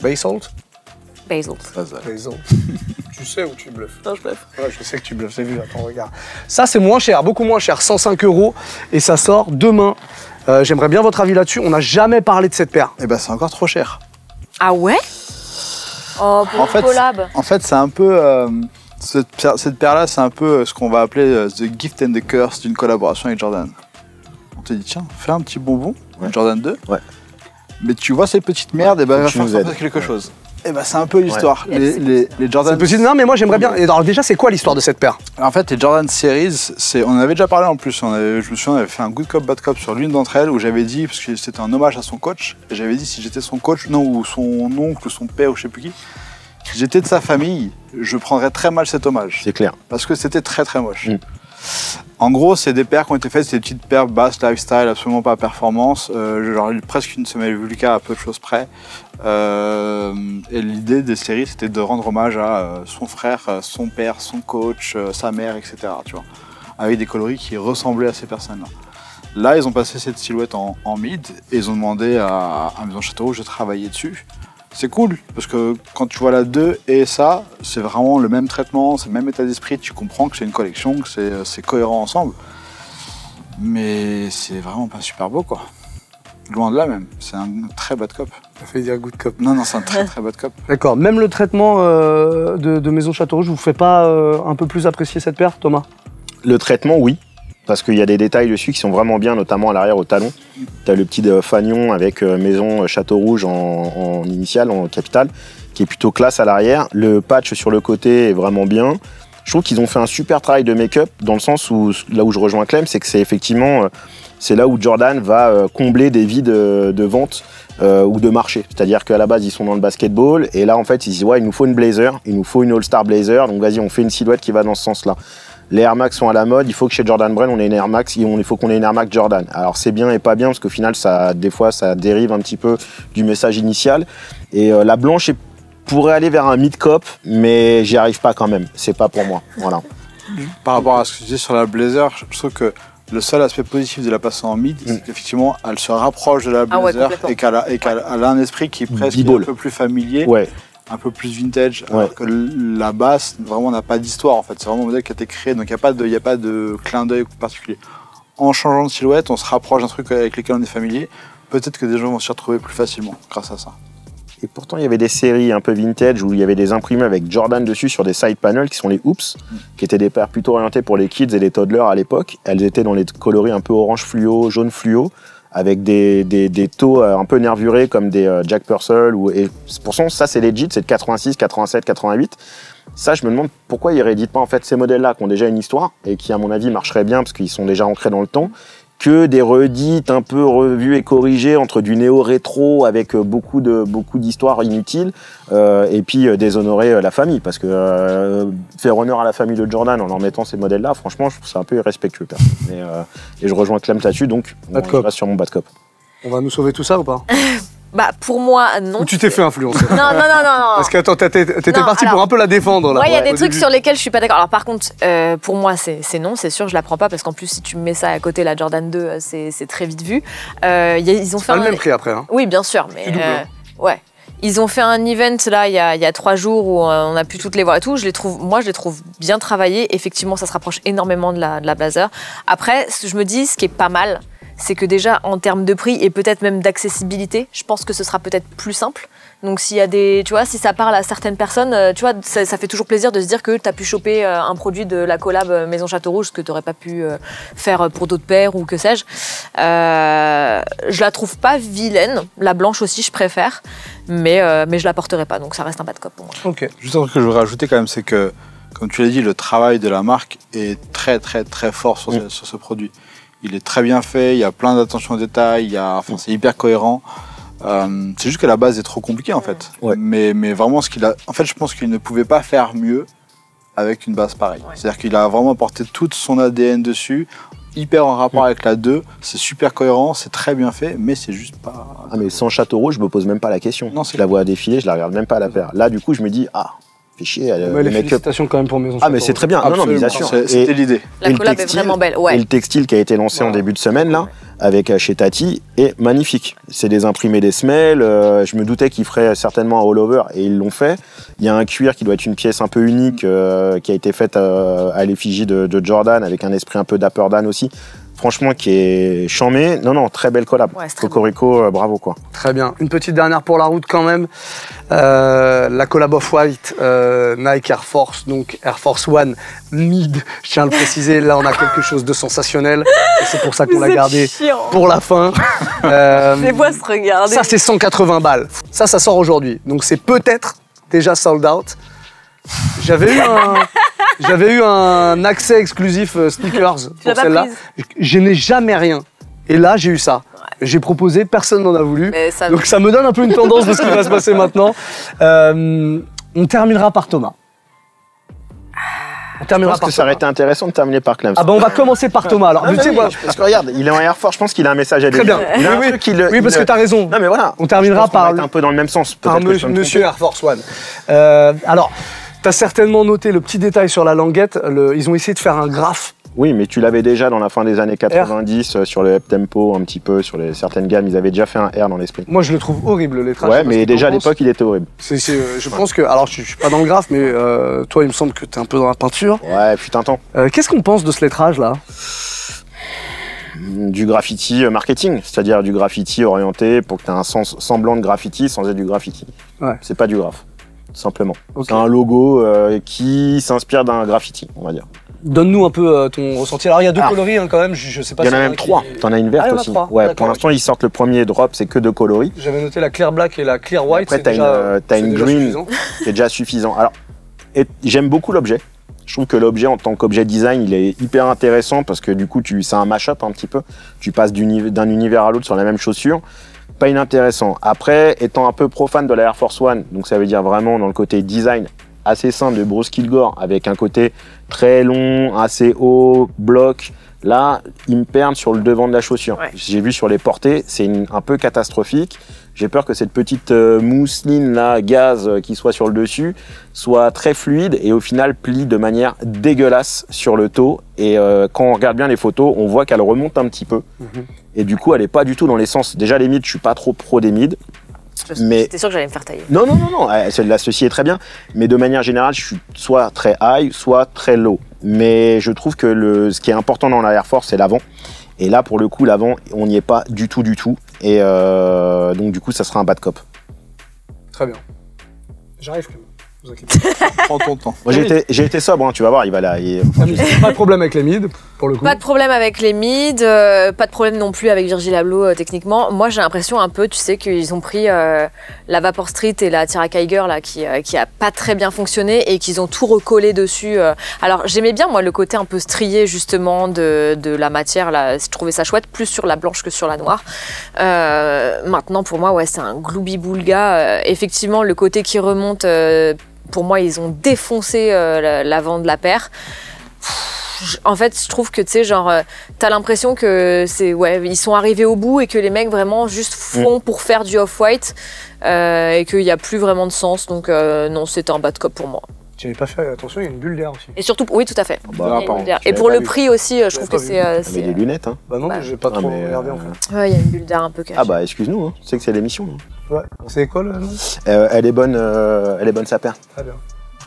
Tu sais où tu bluffes? Non, je bluffe. Ouais, je sais que tu bluffes, j'ai vu, attends, regarde. Ça, c'est moins cher, beaucoup moins cher, 105 € et ça sort demain. J'aimerais bien votre avis là-dessus. On n'a jamais parlé de cette paire. Eh ben, c'est encore trop cher. Ah ouais? Oh, pour une collab. En fait, c'est un peu... cette paire-là, c'est un peu ce qu'on va appeler the gift and the curse d'une collaboration avec Jordan. On te dit, tiens, fais un petit bonbon, Jordan 2. Ouais. Mais tu vois ces petites merdes, et ben, il va falloir faire quelque chose. Et ben, c'est un peu l'histoire. Ouais. Les Jordan... Non, mais moi, j'aimerais bien... Alors déjà, c'est quoi l'histoire de cette paire? En fait, les Jordan Series, on en avait déjà parlé en plus. Je me souviens, on avait fait un good cop, bad cop sur l'une d'entre elles où j'avais dit, parce que c'était un hommage à son coach, et j'avais dit si j'étais son coach, ou son oncle, ou son père, ou je sais plus qui, si j'étais de sa famille, je prendrais très mal cet hommage. C'est clair. Parce que c'était très très moche. En gros, c'est des paires qui ont été faites, c'est des petites paires basse lifestyle, absolument pas performance. Genre presque une semelle Vulca à peu de choses près. Et l'idée des séries, c'était de rendre hommage à son frère, son père, son coach, sa mère, etc. Tu vois, avec des coloris qui ressemblaient à ces personnes-là. Là, ils ont passé cette silhouette en mid et ils ont demandé à Maison Châteaurouge de travailler dessus. C'est cool, parce que quand tu vois la 2 et ça, c'est vraiment le même traitement, c'est le même état d'esprit, tu comprends que c'est une collection, que c'est cohérent ensemble. Mais c'est vraiment pas super beau, quoi. Loin de là même, c'est un très bad cop. Ça fait dire good cop. Non, c'est un très bad cop. D'accord, même le traitement de Maison Châteaurouge, vous fait pas un peu plus apprécier cette paire, Thomas? Le traitement, oui. Parce qu'il y a des détails dessus qui sont vraiment bien, notamment à l'arrière au talon. Tu as le petit fanion avec Maison Châteaurouge en initiale, en capitale, qui est plutôt classe à l'arrière. Le patch sur le côté est vraiment bien. Je trouve qu'ils ont fait un super travail de make-up, dans le sens où, là où je rejoins Clem, c'est que c'est effectivement, c'est là où Jordan va combler des vides de vente ou de marché. C'est-à-dire qu'à la base, ils sont dans le basketball, et là, en fait, ils disent, ouais, il nous faut une blazer, il nous faut une All-Star blazer, donc vas-y, on fait une silhouette qui va dans ce sens-là. Les Air Max sont à la mode, il faut que chez Jordan Brand, on ait une Air Max, il faut qu'on ait une Air Max Jordan. Alors c'est bien et pas bien, parce qu'au final, des fois, ça dérive un petit peu du message initial. Et la blanche pourrait aller vers un mid-cop, mais j'y arrive pas quand même. C'est pas pour moi. Voilà. Par rapport à ce que tu disais sur la blazer, je trouve que le seul aspect positif de la passer en mid, c'est qu'effectivement, elle se rapproche de la blazer et qu'elle a un esprit qui est presque un peu plus familier. Ouais. Un peu plus vintage, alors que la basse vraiment n'a pas d'histoire en fait. C'est vraiment un modèle qui a été créé, donc il n'y a pas de clin d'œil particulier. En changeant de silhouette, on se rapproche d'un truc avec lequel on est familier. Peut-être que des gens vont s'y retrouver plus facilement grâce à ça. Et pourtant, il y avait des séries un peu vintage où il y avait des imprimés avec Jordan dessus sur des side panels qui sont les Oops, qui étaient des paires plutôt orientées pour les kids et les toddlers à l'époque. Elles étaient dans les coloris un peu orange fluo, jaune fluo, avec des taux un peu nervurés comme des Jack Purcell. Et pourtant, ça, c'est legit, c'est de 86, 87, 88. Ça, je me demande pourquoi ils rééditent pas en fait ces modèles-là qui ont déjà une histoire et qui, à mon avis, marcheraient bien parce qu'ils sont déjà ancrés dans le temps, que des redites un peu revues et corrigées entre du néo-rétro avec beaucoup d'histoires inutiles et puis déshonorer la famille. Parce que faire honneur à la famille de Jordan en mettant ces modèles-là, franchement, je trouve ça un peu irrespectueux. Et je rejoins Clem là-dessus, donc bon, je reste sur mon bad cop. On va nous sauver tout ça ou pas? Bah pour moi non. Ou tu t'es fait influencer? Non. Parce que attends, t'étais parti pour un peu la défendre là. Moi, il y a des trucs sur lesquels je suis pas d'accord. Alors par contre, pour moi c'est non, c'est sûr, je la prends pas parce qu'en plus si tu me mets ça à côté la Jordan 2, c'est très vite vu. Ils ont fait le même prix après. Hein. Oui, bien sûr, mais ouais. Ils ont fait un event là il y a 3 jours où on a pu toutes les voir et tout. Je les trouve bien travaillées. Effectivement, ça se rapproche énormément de la blazer. Après, je me dis ce qui est pas mal, c'est que déjà en termes de prix et peut-être même d'accessibilité, je pense que ce sera peut-être plus simple. Donc s'il y a si ça parle à certaines personnes, tu vois, ça fait toujours plaisir de se dire que tu as pu choper un produit de la collab Maison Châteaurouge, ce que tu n'aurais pas pu faire pour d'autres paires ou que sais-je. Je la trouve pas vilaine, la blanche aussi je préfère, mais je la porterai pas, donc ça reste un bad cop pour moi. Ok. Juste un truc que je voudrais rajouter quand même, c'est que, comme tu l'as dit, le travail de la marque est très très très fort sur ce produit. Il est très bien fait, il y a plein d'attention aux détails, c'est hyper cohérent. C'est juste que la base est trop compliquée en fait. Ouais. Mais vraiment, en fait, je pense qu'il ne pouvait pas faire mieux avec une base pareille. Ouais. C'est-à-dire qu'il a vraiment apporté tout son ADN dessus, hyper en rapport avec la 2. C'est super cohérent, c'est très bien fait, mais c'est juste pas. Ah, mais sans Châteaurouge, je me pose même pas la question. Non, je la vois défiler, je la regarde même pas à la paire. Là, du coup, je me dis, fait chier. Les félicitations quand même pour Maison Châteaurouge. Mais c'est très bien. Non, mais bien sûr. C'était l'idée. La collab est vraiment belle. Ouais. Et le textile qui a été lancé en début de semaine, là, avec chez Tati, est magnifique. C'est des imprimés des semelles. Je me doutais qu'ils feraient certainement un all-over, et ils l'ont fait. Il y a un cuir qui doit être une pièce un peu unique, qui a été faite à l'effigie de Jordan, avec un esprit un peu d'Upper Dan aussi. Franchement, qui est charmé. Non, très belle collab. Ouais, Cocorico, bravo quoi. Très bien. Une petite dernière pour la route quand même. La collab Off-White, Nike Air Force, donc Air Force One Mid. Je tiens à le préciser, là on a quelque chose de sensationnel. Et c'est pour ça qu'on l'a gardé pour la fin. Les voix se regardent. Ça c'est 180 balles. Ça sort aujourd'hui. Donc c'est peut-être déjà sold out. J'avais eu un accès exclusif sneakers pour celle-là. Je n'ai jamais rien. Et là, j'ai eu ça. J'ai proposé, personne n'en a voulu. Donc ça me donne un peu une tendance de ce qui va se passer maintenant. On terminera par Thomas. On terminera Je pense que ça aurait été intéressant de terminer par Clem. Ah bah on va commencer par Thomas. Alors, Ah, tu sais, oui, moi, parce que regarde, il est en Air Force, je pense qu'il a un message à dire. très bien. Il a un Oui, truc qui le- oui, parce il que t'as raison. Non mais voilà. On terminera Je pense qu'on par va être un peu dans le même sens. par Peut-être que je peux me Monsieur tromper. Air Force One. Alors, t'as certainement noté le petit détail sur la languette. Ils ont essayé de faire un graphe. Oui, mais tu l'avais déjà dans la fin des années 90 sur le up tempo un petit peu, sur certaines gammes, ils avaient déjà fait un R dans l'esprit. Moi, je le trouve horrible, le lettrage. Ouais, mais déjà à l'époque, il était horrible. Je pense que. Alors, je suis pas dans le graphe, mais toi, il me semble que t'es un peu dans la peinture. Ouais, putain temps. Qu'est-ce qu'on pense de ce lettrage-là? Du graffiti marketing, c'est-à-dire du graffiti orienté pour que tu aies un semblant de graffiti sans être du graffiti. Ouais. C'est pas du graphe, simplement. Ok. C'est un logo qui s'inspire d'un graffiti, on va dire. Donne-nous un peu ton ressenti. Alors, il y a deux coloris hein, quand même. Je sais pas Il y en si a même 3. T'en as une verte Ah, il y en a aussi. 3. Ouais, D'accord, pour l'instant, ok. ils sortent le premier drop, c'est que de coloris. J'avais noté la clear black et la clear white. Après, c'est t'as déjà, une, t'as c'est une déjà green suffisant. qui est déjà suffisant. Alors, j'aime beaucoup l'objet. Je trouve que l'objet, en tant qu'objet design, il est hyper intéressant parce que du coup, c'est un mash-up un petit peu. Tu passes d'un univers à l'autre sur la même chaussure. Pas inintéressant. Après, étant un peu profane de la Air Force One, donc ça veut dire vraiment dans le côté design assez simple de Bruce Kilgore, avec un côté très long, assez haut, bloc. Là, ils me perdent sur le devant de la chaussure. Ouais. J'ai vu sur les portées, c'est un peu catastrophique. J'ai peur que cette petite mousseline là, gaz qui soit sur le dessus, soit très fluide et au final plie de manière dégueulasse sur le toe. Et quand on regarde bien les photos, on voit qu'elle remonte un petit peu. Et du coup, elle est pas du tout dans les sens. Déjà, les mids, je suis pas trop pro des mids. Mais J'étais sûr que j'allais me faire tailler. non, celle-là, ceci est très bien. Mais de manière générale, je suis soit très high, soit très low. Mais je trouve que ce qui est important dans la Air Force, c'est l'avant. Et là, pour le coup, l'avant, on n'y est pas du tout. Et donc, du coup, ça sera un bad cop. Très bien. J'arrive quand même. Vous inquiétez pas. Prends ton temps. Moi, j'ai été sobre, hein, tu vas voir, il va là. Pas de problème avec les mids, pour le coup. Pas de problème avec les mids, pas de problème non plus avec Virgil Abloh techniquement. Moi j'ai l'impression un peu, tu sais, qu'ils ont pris la Vapor Street et la Tira Kiger là, qui a pas très bien fonctionné et qu'ils ont tout recollé dessus. Alors j'aimais bien moi le côté un peu strié justement de la matière, là, je trouvais ça chouette, plus sur la blanche que sur la noire. Maintenant pour moi ouais, c'est un gloubi-boulga. Effectivement le côté qui remonte, pour moi ils ont défoncé l'avant de la paire. En fait, je trouve que tu sais, genre, t'as l'impression que ils sont arrivés au bout et que les mecs vraiment juste font pour faire du off-white et qu'il n'y a plus vraiment de sens. Donc non, c'est un bad cop pour moi. Tu n'avais pas fait attention, il y a une bulle d'air aussi. Et surtout, oui, tout à fait. bah, Il y a une pardon, bulle d'air. je Et pour l'avais le pas prix aussi, je trouve que c'est. Avec des lunettes, hein. Bah non, Bah, j'ai pas trop mais, regardé en fait. Ouais, il y a une bulle d'air un peu cachée. Ah bah, excuse-nous, hein. Tu sais que c'est l'émission. Hein. Ouais. C'est quoi le nom? Elle est bonne, sa paire. Très bien.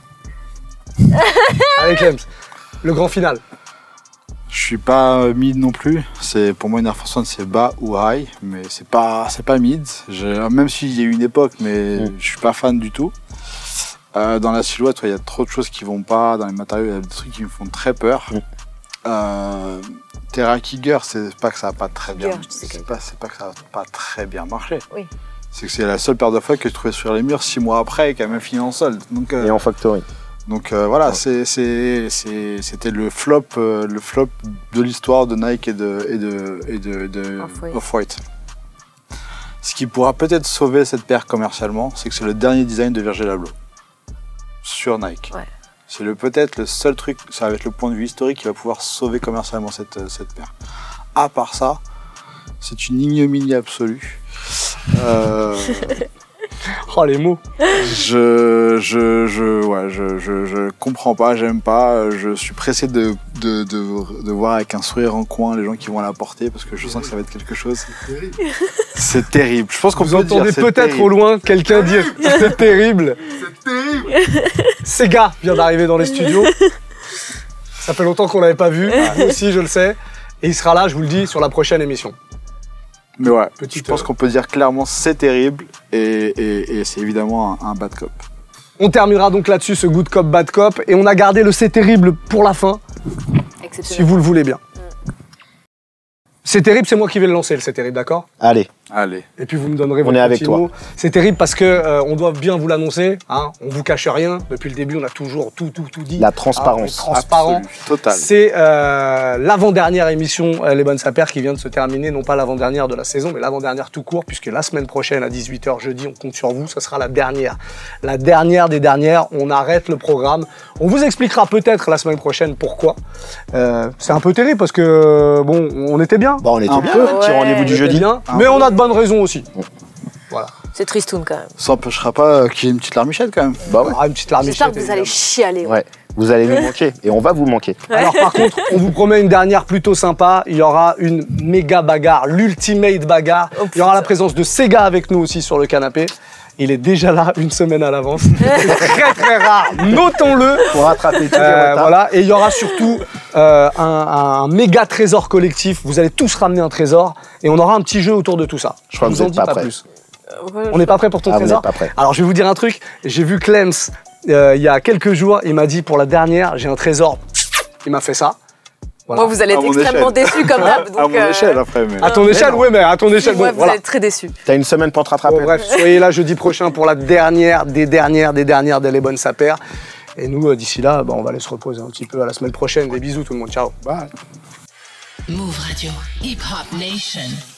Allez Clems, le grand final. Je suis pas mid non plus. C'est pour moi une Air Force One, c'est bas ou high, mais c'est pas mid. Même s'il y a eu une époque, mais je suis pas fan du tout. Dans la silhouette, il y a trop de choses qui vont pas. Dans les matériaux, il y a des trucs qui me font très peur. Terra Kiger, c'est pas que ça a pas très bien. C'est pas que ça a pas très bien marché. Oui. C'est que c'est la seule paire de fois que je trouvais sur les murs 6 mois après et qui a même fini en solde. Donc, Et en factory. Donc voilà, c'était le flop de l'histoire de Nike et de Off-White. Ce qui pourra peut-être sauver cette paire commercialement, c'est que c'est le dernier design de Virgil Abloh sur Nike. Ouais. C'est peut-être le seul truc, ça va être le point de vue historique qui va pouvoir sauver commercialement cette paire. À part ça, c'est une ignominie absolue. Oh les mots. Je comprends pas, j'aime pas. Je suis pressé de voir avec un sourire en coin les gens qui vont la porter parce que je sens que ça va être quelque chose. C'est terrible. Je pense qu'on Vous peut dire entendez c'est peut-être terrible. au loin quelqu'un dire c'est terrible. C'est terrible. Sega vient d'arriver dans les studios. Ça fait longtemps qu'on l'avait pas vu. Moi aussi, je le sais. Et il sera là, je vous le dis, sur la prochaine émission. Mais ouais, Petite, je pense qu'on peut dire clairement c'est terrible et c'est évidemment un bad cop. On terminera donc là-dessus ce good cop, bad cop. Et on a gardé le c'est terrible pour la fin, si vous le voulez bien. C'est terrible, c'est moi qui vais le lancer, le c'est terrible, d'accord? Allez. Allez. Et puis vous me donnerez On votre est avec petit toi. mot. C'est terrible parce que on doit bien vous l'annoncer. Hein, on vous cache rien. Depuis le début, on a toujours tout dit. La transparence. Transparent. Absolue, total. C'est l'avant-dernière émission Les Bonnes Sapères qui vient de se terminer. Non pas l'avant-dernière de la saison, mais l'avant-dernière tout court, puisque la semaine prochaine à 18h jeudi, on compte sur vous. Ça sera la dernière. La dernière des dernières. On arrête le programme. On vous expliquera peut-être la semaine prochaine pourquoi. C'est un peu terrible parce que bon, on était bien. Bon, on était Un bien, peu. le petit rendez-vous du On était jeudi. bien, mais on a de bonnes raisons aussi. Voilà. C'est tristoun quand même. Ça n'empêchera pas qu'il y ait une petite larmichette quand même. Bah ouais. Ah, une petite larmichette. J'espère que vous allez évidemment. chialer. Ouais. Vous allez nous manquer et on va vous manquer. Alors par contre, on vous promet une dernière plutôt sympa. Il y aura une méga bagarre, l'ultimate bagarre. Oh, Il y aura putain. la présence de Sega avec nous aussi sur le canapé. Il est déjà là une semaine à l'avance. C'est très très rare, notons-le. Pour rattraper tous les retards. Voilà. Et il y aura surtout un méga trésor collectif. Vous allez tous ramener un trésor et on aura un petit jeu autour de tout ça. Je crois que vous vous en êtes dis pas pas prêts. plus. On n'est pas prêt pour ton Ah, vous trésor n'êtes pas prêts. Alors je vais vous dire un truc. J'ai vu Clems il y a quelques jours. Il m'a dit pour la dernière, j'ai un trésor. Il m'a fait ça. Voilà. Moi, vous allez À être mon extrêmement échelle. déçus comme d'hab. À mon échelle après, mais. À ton échelle, oui, mais à ton échelle, Ouais, bon, vous voilà. allez être très déçus. T'as une semaine pour te rattraper. Bon, bref, soyez là jeudi prochain pour la dernière des dernières des Bonnes Sapères. Et nous, d'ici là, on va aller se reposer un petit peu à la semaine prochaine. Des bisous tout le monde, ciao. Bye. Move Radio, Hip Hop Nation.